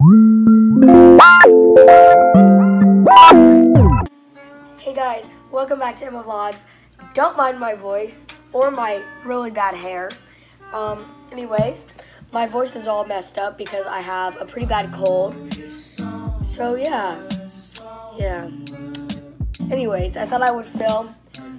Hey guys, welcome back to Emma Vlogs. Don't mind my voice or my really bad hair. Anyways, my voice is all messed up because I have a pretty bad cold. So yeah. Anyways, I thought I would film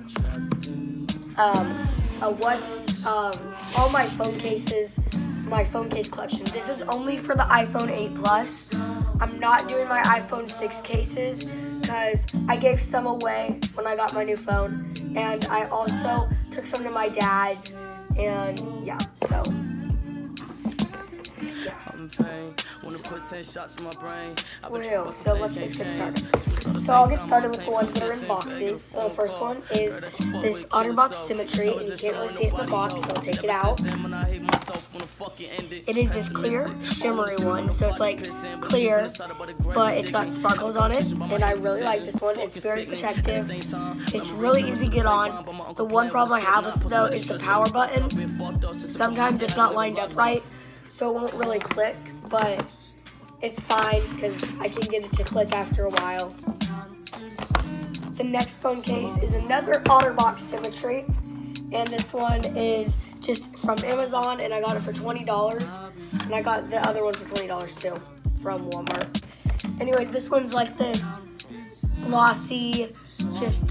all my phone cases, my phone case collection. This is only for the iPhone 8 Plus. I'm not doing my iPhone 6 cases because I gave some away when I got my new phone, and I also took some to my dad's, and yeah, so. So let's just get started. So I'll get started with the ones that are in boxes. So the first one is this OtterBox Symmetry, and you can't really see it in the box, so I'll take it out. It is this clear, shimmery one, so it's like clear, but it's got sparkles on it, and I really like this one. It's very protective. It's really easy to get on. The one problem I have with it, though, is the power button. Sometimes it's not lined up right, so it won't really click, but it's fine because I can get it to click after a while. The next phone case is another OtterBox Symmetry, and this one is just from Amazon, and I got it for $20, and I got the other one for $20 too from Walmart. Anyways, this one's like this glossy, just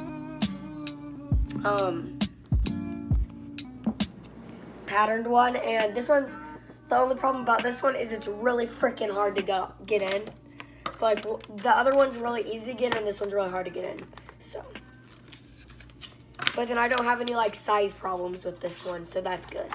patterned one, and this one's, the only problem about this one is it's really freaking hard to get in. So like the other one's really easy to get in, and this one's really hard to get in. So, but then I don't have any like size problems with this one, so that's good.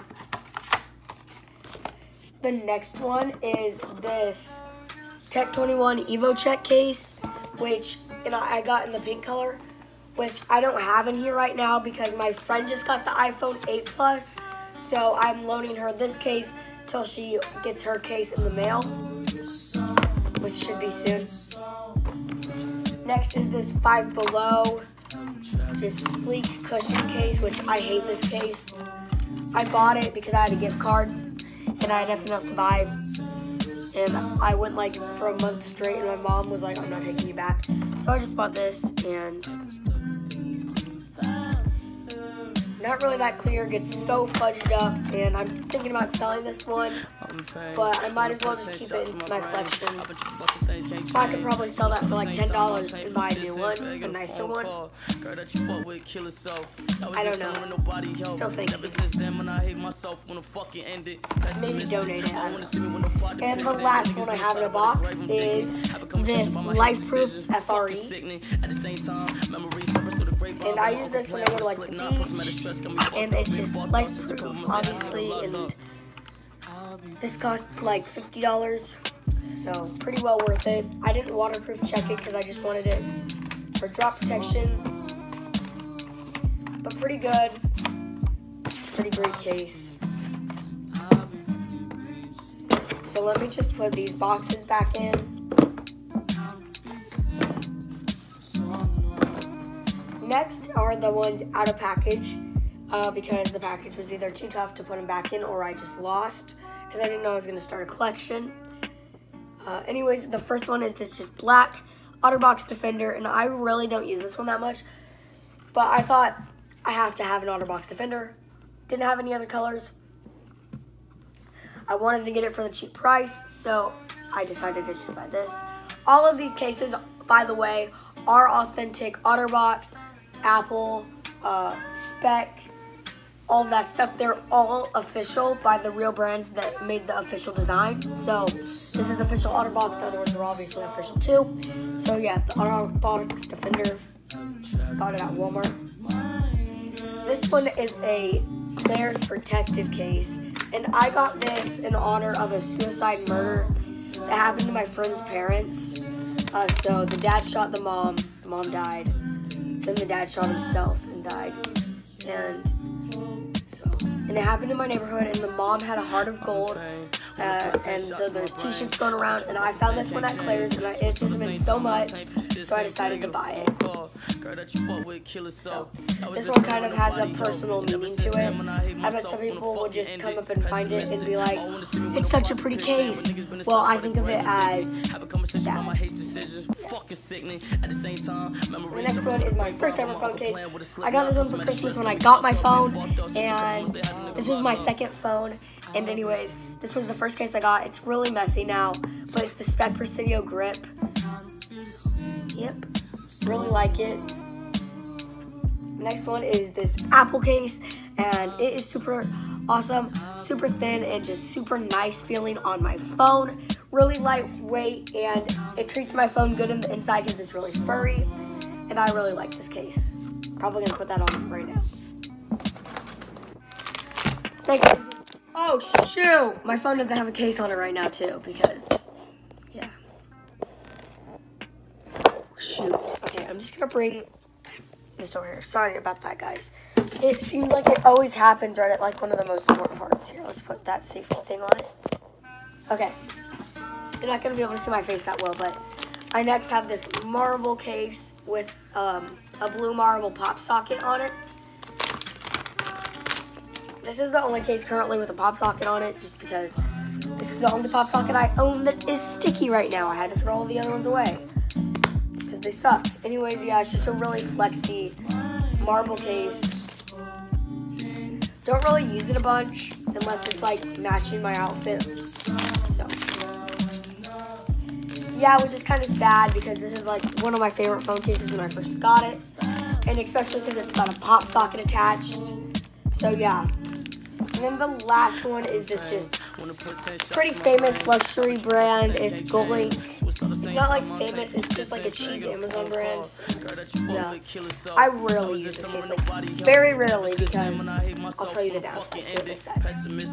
The next one is this Tech 21 Evo Check case, which I got in the pink color, which I don't have in here right now because my friend just got the iPhone 8 Plus, so I'm loaning her this case till she gets her case in the mail, which should be soon. Next is this Five Below, just sleek cushion case, which I hate this case. I bought it because I had a gift card and I had nothing else to buy. And I went like for a month straight, and my mom was like, I'm not taking you back. So I just bought this, and not really that clear, gets so fudged up, and I'm thinking about selling this one, but I might as well just keep it in my collection. So I could probably sell that for like $10 and buy a new one, a nicer one. I don't know, still thinking. Maybe donate it, I don't know. And the last one I have in a box is this LifeProof FRE. And I use this when I go to like the beach, and it's just LifeProof, obviously, and this cost like $50, so pretty well worth it. I didn't waterproof check it because I just wanted it for drop protection, but pretty good, pretty great case. So let me just put these boxes back in. Next are the ones out of package, because the package was either too tough to put them back in, or I just lost because I didn't know I was going to start a collection. Anyways, the first one is this just black OtterBox Defender, and I really don't use this one that much, but I thought I have to have an OtterBox Defender. Didn't have any other colors. I wanted to get it for the cheap price, so I decided to just buy this. All of these cases, by the way, are authentic OtterBox, Apple, Spec, all of that stuff. They're all official by the real brands that made the official design. So this is official OtterBox. The other ones are obviously official too. So yeah, the OtterBox Defender, got it at Walmart. This one is a Claire's protective case, and I got this in honor of a suicide murder that happened to my friend's parents. So the dad shot the mom died. Then the dad shot himself and died. And so and it happened in my neighborhood, and the mom had a heart of gold, and so there's t-shirts going around, and I found this one at Claire's, and it just meant so much, so I decided to buy it. So, this one kind of has a personal meaning to it. I bet some people would just come up and find it and be like, it's such a pretty case. Well, I think of it as that. The next one is my first ever phone case. I got this one for Christmas when I got my phone, and this was my second phone. And anyways, this was the first case I got. It's really messy now, but it's the Spec Presidio grip. Yep, really like it. Next one is this Apple case, and it is super awesome, super thin, and just super nice feeling on my phone. Really lightweight, and it treats my phone good in the inside because it's really furry, and I really like this case. Probably gonna put that on right now. Thanks. Oh shoot! My phone doesn't have a case on it right now too, because yeah. Oh, shoot. Okay, I'm just gonna bring this over here. Sorry about that, guys. It seems like it always happens right at like one of the most important parts. Here, let's put that safety thing on it. Okay. You're not gonna be able to see my face that well, but I next have this marble case with a blue marble pop socket on it. This is the only case currently with a pop socket on it, just because this is the only pop socket I own that is sticky right now. I had to throw all the other ones away because they suck. Anyways, yeah, it's just a really flexy marble case. Don't really use it a bunch unless it's like matching my outfit. So yeah, which is kind of sad because this is like one of my favorite phone cases when I first got it, and especially because it's got a pop socket attached. So yeah. And then the last one is this just pretty famous luxury brand. It's Golink. It's not like famous, it's just like a cheap Amazon brand. Yeah. I rarely use this case, like very rarely, because I'll tell you the downside to it in a sec.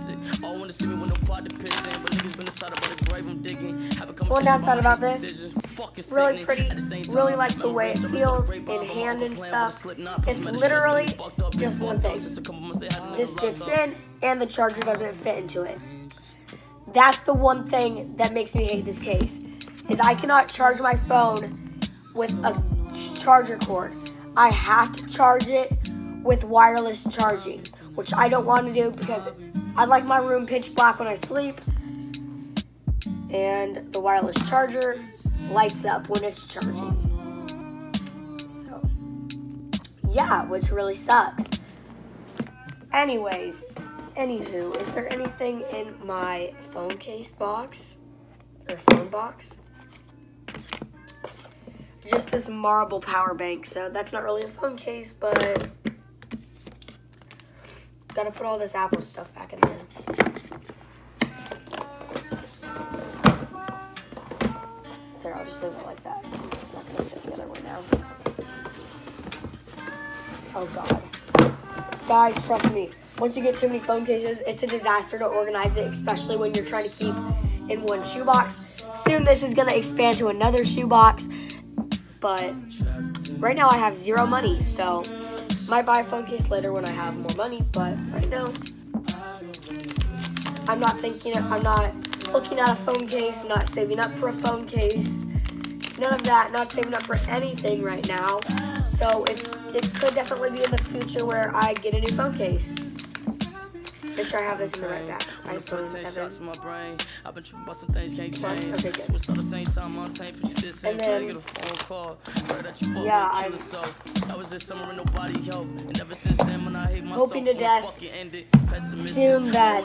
One downside about this, really pretty, really like the way it feels in hand and stuff. It's literally just one thing. This dips in and the charger doesn't fit into it. That's the one thing that makes me hate this case, is I cannot charge my phone with a charger cord. I have to charge it with wireless charging, which I don't want to do because I like my room pitch black when I sleep, and the wireless charger lights up when it's charging. So, yeah, which really sucks. Anyways, anywho, is there anything in my phone case box, or phone box? Just this marble power bank, so that's not really a phone case, but gotta put all this Apple stuff back in there. There, I'll just leave it like that, since it's not gonna fit the other way now. Oh God. Guys, trust me, once you get too many phone cases, it's a disaster to organize it, especially when you're trying to keep in one shoebox. Soon this is going to expand to another shoebox, but right now I have zero money, so might buy a phone case later when I have more money, but right now I'm not looking at a phone case, not saving up for a phone case, none of that, not saving up for anything right now. So it could definitely be in the future where I get a new phone case. Make sure I have this in the right back. iPhone 7 Plus. Okay, good. And then, yeah, I'm hoping to death soon that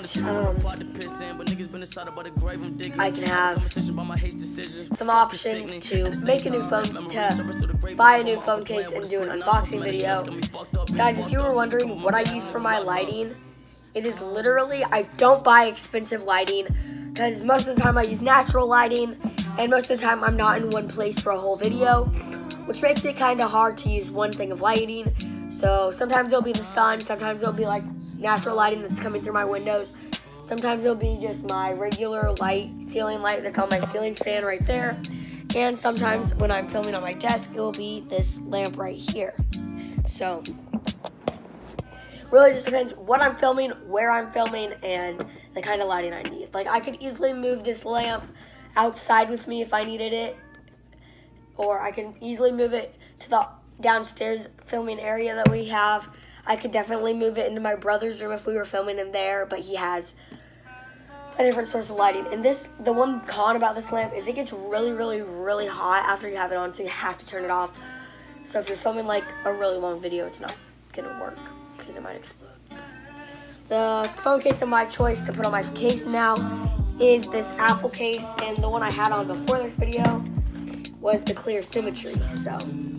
I can have some options to make a new phone, to buy a new phone case and do an unboxing video. Guys, if you were wondering what I use for my lighting, it is literally, I don't buy expensive lighting because most of the time I use natural lighting, and most of the time I'm not in one place for a whole video, which makes it kind of hard to use one thing of lighting. So sometimes it'll be the sun, sometimes it'll be like natural lighting that's coming through my windows, sometimes it'll be just my regular light, ceiling light that's on my ceiling fan right there, and sometimes when I'm filming on my desk, it will be this lamp right here. So really just depends what I'm filming, where I'm filming, and the kind of lighting I need. Like, I could easily move this lamp outside with me if I needed it, or I can easily move it to the downstairs filming area that we have. I could definitely move it into my brother's room if we were filming in there, but he has a different source of lighting. And the one con about this lamp is it gets really, really, really hot after you have it on, so you have to turn it off. So if you're filming like a really long video, it's not gonna work because it might explode. The phone case of my choice to put on my case now is this Apple case, and the one I had on before this video was the Clear Symmetry. So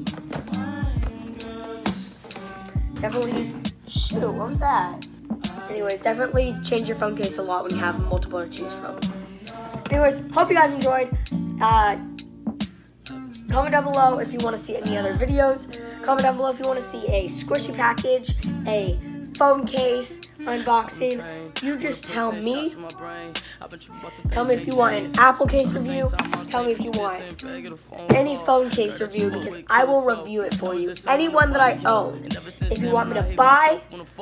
definitely shoot, what was that? Anyways, definitely change your phone case a lot when you have multiple to choose from. Anyways, hope you guys enjoyed. Comment down below if you want to see any other videos. Comment down below if you want to see a squishy package, a phone case unboxing. You just tell me. Tell me if you want an Apple case review. Tell me if you want any phone case review, because I will review it for you. Anyone that I own. If you want me to buy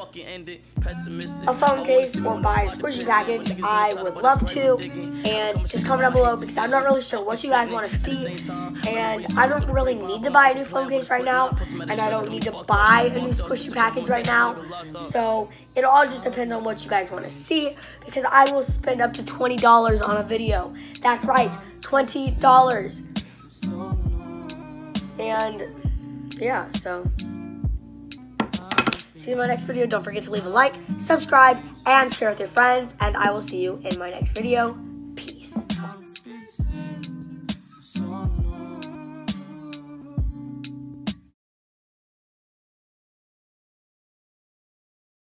a phone case or buy a squishy package, I would love to. And just comment down below, because I'm not really sure what you guys want to see. And I don't really need to buy a new phone case right now. And I don't need to buy a new squishy package right now. So it all just depends on what you guys want to see, because I will spend up to $20 on a video. That's right, $20. And yeah, so see you in my next video. Don't forget to leave a like, subscribe, and share with your friends. And I will see you in my next video.